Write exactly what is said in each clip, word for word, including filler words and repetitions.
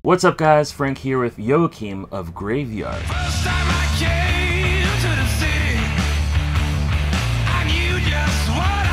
What's up, guys? Frank here with Joakim of Graveyard. First time I came to the city, I knew just what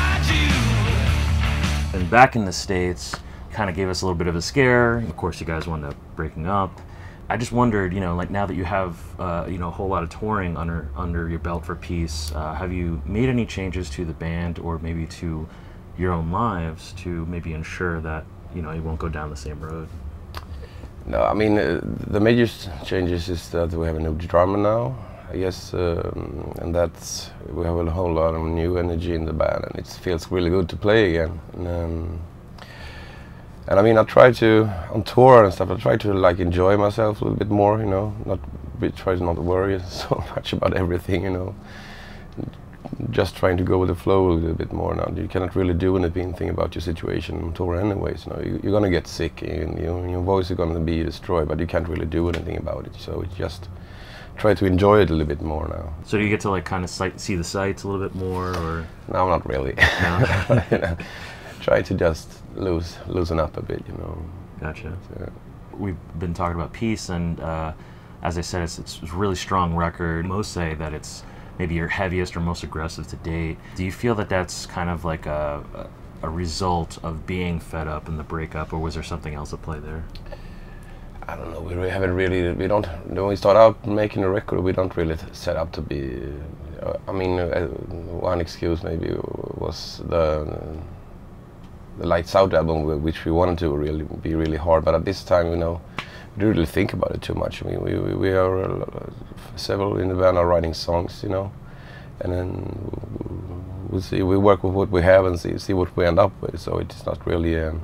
I do. And back in the States, kind of gave us a little bit of a scare. Of course, you guys wound up breaking up. I just wondered, you know, like now that you have, uh, you know, a whole lot of touring under under your belt for Peace, uh, have you made any changes to the band or maybe to your own lives to maybe ensure that, you know, you won't go down the same road? No, I mean, uh, the major changes is that we have a new drummer now, I guess, um, and that's, we have a whole lot of new energy in the band, and it feels really good to play again. And, um, and I mean, I try to, on tour and stuff, I try to like enjoy myself a little bit more, you know, not be, try to not worry so much about everything, you know. Just trying to go with the flow a little bit more now. You cannot really do anything about your situation on tour anyways. You know, you, you're gonna get sick and you know, your voice is gonna be destroyed, but you can't really do anything about it. So it's just try to enjoy it a little bit more now. So do you get to like kind of sight, see the sights a little bit more, or? No, not really. No? You know, try to just loose, loosen up a bit, you know. Gotcha. So. We've been talking about Peace, and uh, as I said, it's, it's a really strong record. Most say that it's maybe your heaviest or most aggressive to date. Do you feel that that's kind of like a, a, a result of being fed up in the breakup, or was there something else at play there? I don't know, we really haven't really, we don't, when we start out making a record, we don't really set up to be, uh, I mean, uh, one excuse maybe was the, the Lights Out album, which we wanted to really be really hard, but at this time, you know, we don't really think about it too much. I mean, we, we, we are, uh, several in the band are writing songs, you know, and then we'll see, we work with what we have and see, see what we end up with, so it's not really um,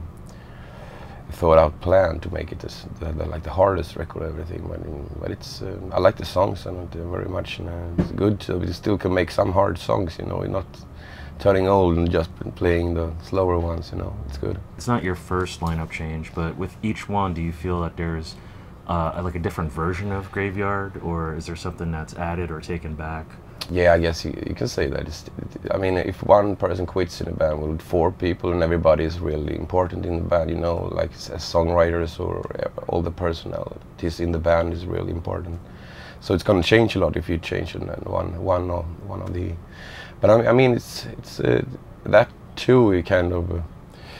a thought out plan to make it this, the, the, like the hardest record or everything, but, but it's, uh, I like the songs and uh, very much, and uh, it's good, so we still can make some hard songs, you know, we're not turning old and just playing the slower ones, you know, it's good. It's not your first lineup change, but with each one, do you feel that there's uh, like a different version of Graveyard, or is there something that's added or taken back? Yeah, I guess you, you can say that. It's, it, I mean, if one person quits in a band with four people and everybody is really important in the band, you know, like as songwriters or all the personalities in the band is really important. So it's going to change a lot if you change it and one, one, or, one of the... But I mean, it's it's uh, that too. We kind of uh,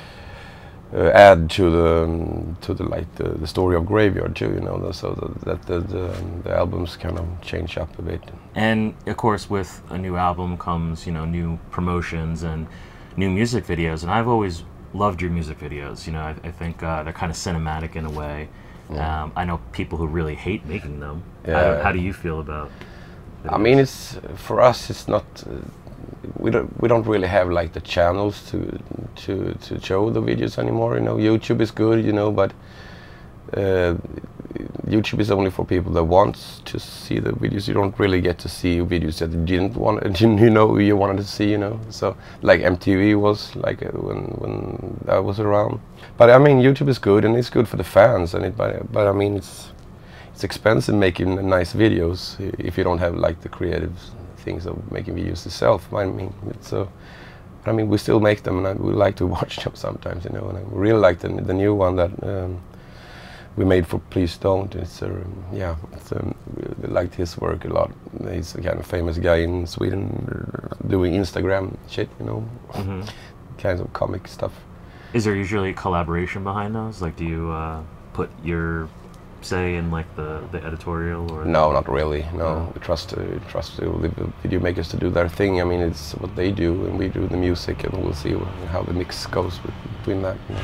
uh, add to the um, to the like the, the story of Graveyard too. You know, so that the, the the albums kind of change up a bit. And of course, with a new album comes, you know, new promotions and new music videos. And I've always loved your music videos. You know, I, I think uh, they're kind of cinematic in a way. Yeah. Um, I know people who really hate making them. Yeah. How, how do you feel about videos? I mean, it's for us. It's not. Uh, We don't we don't really have like the channels to to to show the videos anymore. You know, YouTube is good, you know, but uh, YouTube is only for people that wants to see the videos. You don't really get to see videos that you didn't want, you know, you wanted to see, you know. So like M T V was like uh, when when that was around. But I mean, YouTube is good and it's good for the fans, and it. But, but I mean, it's it's expensive making nice videos if you don't have like the creative things of making videos yourself. I mean, it's uh, I mean, we still make them, and I, we like to watch them sometimes, you know. And I really like the the new one that um, we made for Please Don't. It's uh, yeah, it's, um, we liked his work a lot. He's a kind of famous guy in Sweden doing Instagram shit, you know, mm-hmm. kinds of comic stuff. Is there usually collaboration behind those? Like, do you uh, put your say in like the the editorial, or no, not really. No, we trust uh, trust the video makers to do their thing. I mean, it's what they do, and we do the music, and we'll see how the mix goes with, between that. You know.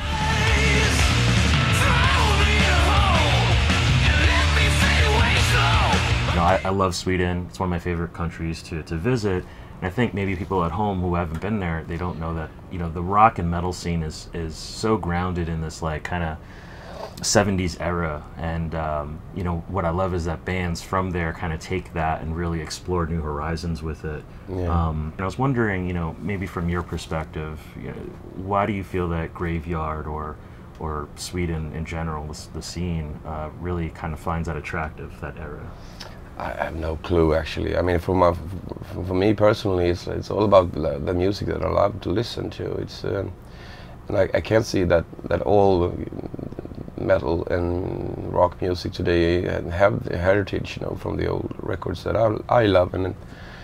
You know, I, I love Sweden. It's one of my favorite countries to to visit. And I think maybe people at home who haven't been there, they don't know that, you know, the rock and metal scene is is so grounded in this like kind of seventies era, and um, you know, what I love is that bands from there kind of take that and really explore new horizons with it. Yeah. Um, and I was wondering, you know, maybe from your perspective, you know, why do you feel that Graveyard or or Sweden in general, the, the scene, uh, really kind of finds that attractive, that era? I have no clue, actually. I mean, for my, for me personally, it's it's all about the, the music that I love to listen to. It's um, and I, I can't see that that all metal and rock music today and have the heritage, you know, from the old records that I, I love. And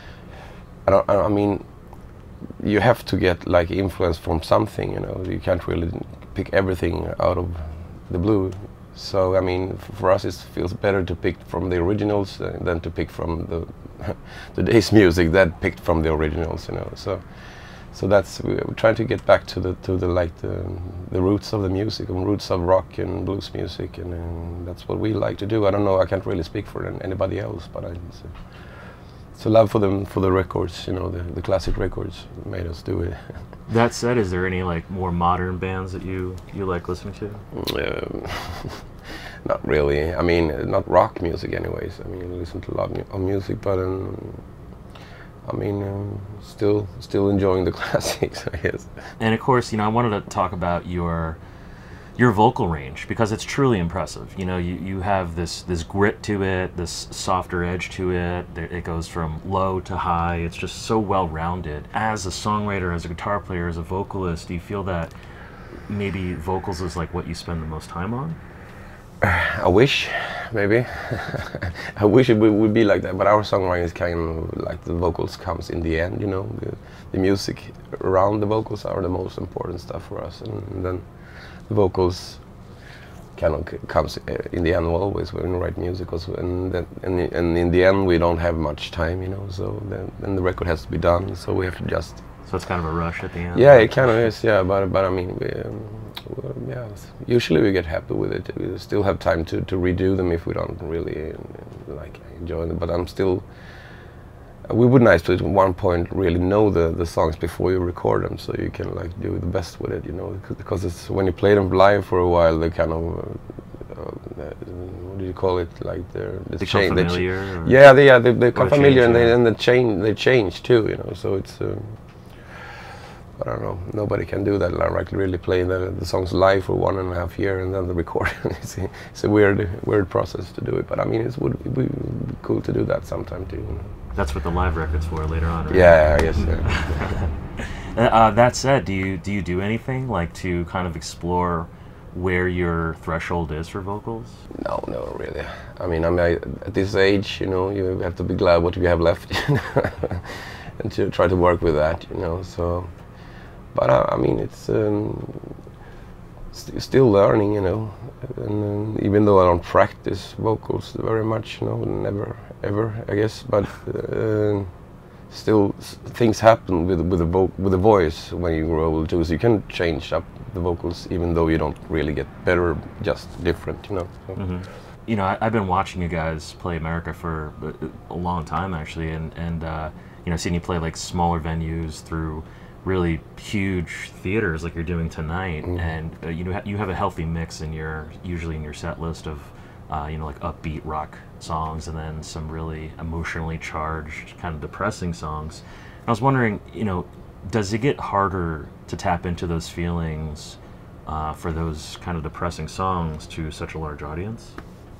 I don't, I mean, you have to get like influence from something, you know. You can't really pick everything out of the blue. So I mean, for us, it feels better to pick from the originals uh, than to pick from the today's music that picked from the originals, you know. So, so that's we're trying to get back to the to the like the the roots of the music and roots of rock and blues music, and, and that's what we like to do. I don't know. I can't really speak for anybody else, but I. It's a, it's a love for them for the records, you know, the the classic records made us do it. That said, is there any like more modern bands that you you like listening to? Um, not really. I mean, not rock music, anyways. I mean, I listen to a lot of music, but um, I mean, um, still still enjoying the classics, I guess. And of course, you know, I wanted to talk about your your vocal range, because it's truly impressive. You know, you, you have this this grit to it, this softer edge to it. It goes from low to high. It's just so well rounded. As a songwriter, as a guitar player, as a vocalist, do you feel that maybe vocals is like what you spend the most time on? I wish, maybe. I wish it would, would be like that, but our songwriting is kind of like the vocals comes in the end, you know. The, the music around the vocals are the most important stuff for us, and, and then the vocals kind of comes in the end always when we write music also, and, that, and, and in the end we don't have much time, you know, so then, then the record has to be done, so we have to just... So it's kind of a rush at the end? Yeah, it kind of is, yeah, but, but I mean, we, um, well, yeah, usually we get happy with it. We still have time to, to redo them if we don't really uh, like enjoy them, but I'm still... We would nice to at one point really know the, the songs before you record them, so you can like do the best with it, you know, because it's when you play them live for a while, they kind of uh, uh, what do you call it, like they're they they become they familiar. Ch yeah, they yeah they, they come familiar, change, and yeah. they and they change they change too, you know. So it's uh, I don't know. Nobody can do that. Like really play the, the songs live for one and a half year and then the recording. it's, a, it's a weird weird process to do it, but I mean, it would, it would be cool to do that sometime too. You know? That's what the live record's for later on, right? Yeah, I guess. Yeah. uh, that said, do you do you do anything like to kind of explore where your threshold is for vocals? No, no, really. I mean, I mean, I, at this age, you know, you have to be glad what you have left, and to try to work with that, you know. So, but I, I mean, it's um, st still learning, you know. And um, even though I don't practice vocals very much, you know, never, ever, I guess. But uh, still, s things happen with with the vo with the voice when you grow old too. So you can change up the vocals, even though you don't really get better, just different, you know. So. Mm-hmm. You know, I, I've been watching you guys play America for a, a long time, actually, and and uh, you know, seeing you play like smaller venues through really huge theaters like you're doing tonight, mm-hmm. and uh, you know, you have a healthy mix in your usually in your set list of uh, you know, like upbeat rock songs, and then some really emotionally charged, kind of depressing songs. And I was wondering, you know, does it get harder to tap into those feelings uh, for those kind of depressing songs to such a large audience?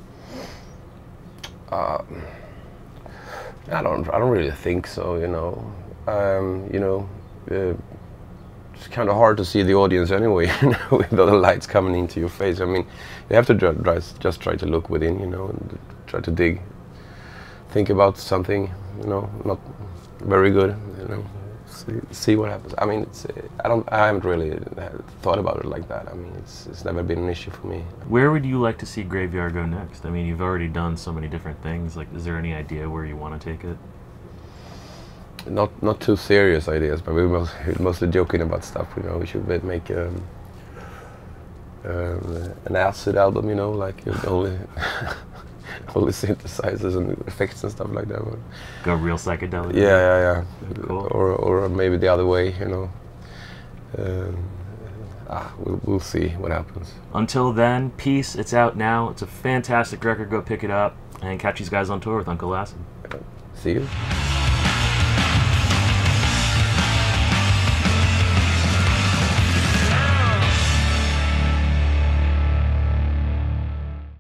Uh, I don't. I don't really think so. You know. Um, you know. Uh, it's kind of hard to see the audience anyway. You know, with all the lights coming into your face. I mean, you have to try, just try to look within. You know, and try to dig. Think about something. You know, not very good. You know. See, see what happens. I mean, it's, I don't. I haven't really thought about it like that. I mean, it's it's never been an issue for me. Where would you like to see Graveyard go next? I mean, you've already done so many different things. Like, is there any idea where you want to take it? Not not too serious ideas, but we're most, mostly joking about stuff. You know, we should make um, um, an acid album. You know, like only. Only synthesizers and effects and stuff like that. But go real psychedelic. Yeah, yeah, yeah. Cool. Or, or maybe the other way, you know. Um, ah, we'll, we'll see what happens. Until then, peace. It's out now. It's a fantastic record. Go pick it up and catch these guys on tour with Uncle Acid. Yeah. See you.